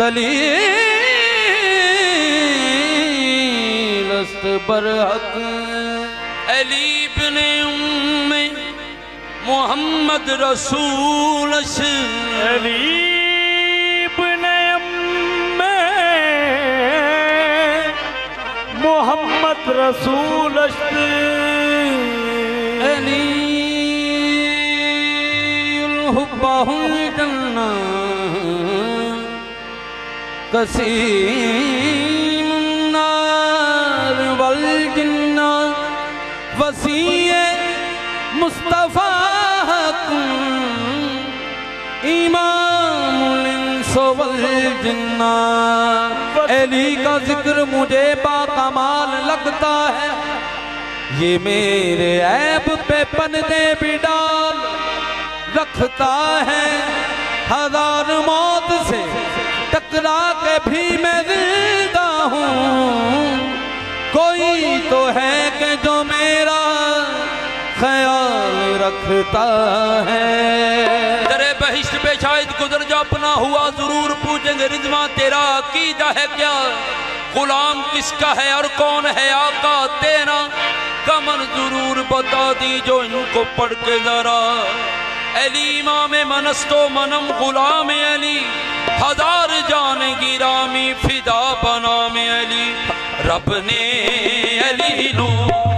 दलील अस्त बरहक अली इब्ने उम्मे मोहम्मद रसूल अली इब्ने उम्मे मोहम्मद रसूल अली हुब्बहुल जन्ना कसीमुन नार वल जिन्ना वसीए मुस्तफा इमामुल इंस वल जिन्ना। अली का जिक्र मुझे बाकमाल लगता है, ये मेरे ऐब पे पर्दे भी डाल रखता है। हजार मौत से टकरा के भी मैं जिंदा हूँ, कोई तो है कि जो मेरा ख्याल रखता है। दरे बहिश्त पे शायद गुजर जा अपना हुआ जरूर पूछेंगे रिजवा तेरा अकीदा है क्या, गुलाम किसका है और कौन है आका तेरा। कमर जरूर बता दी जो इनको पढ़ के जरा। अली इमाम मनस्तो मनम गुलाम अली, हजार जान गिरामी फिदा बना में अली। रब ने अली नू